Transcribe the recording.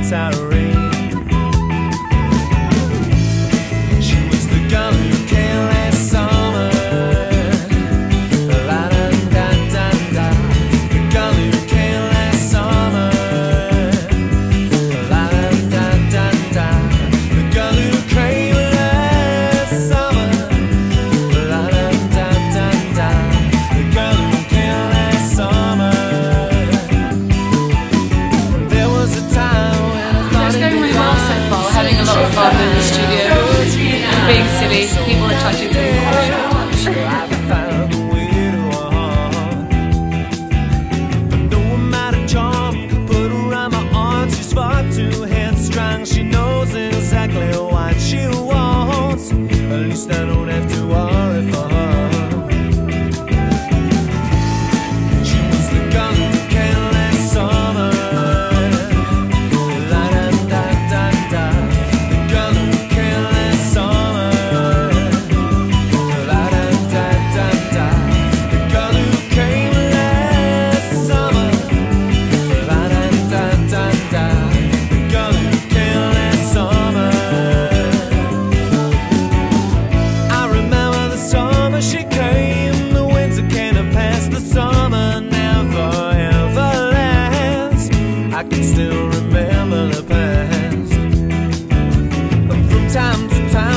retiring. She was the girl who came last summer. La da da da da. The girl who came last summer. La da da da da. The girl who came last summer. La da da da da. The girl who came last summer. There was a time when I thought It's going really well so far. We're having a lot of fun in the studio. We're being silly. People are touching things. I found a way to her heart. But no amount of charm can put around my arms. She's far too headstrong. She knows exactly what she wants. At least I don't have to worry for her. She was the girl who came last summer. La da da da da. The girl who came last summer. La da da da da. The girl who came last summer. La da da da da. The girl who came last summer. I remember the summer she came. The winter came to pass. The summer never ever lasts. I can still remember the past. And from time to time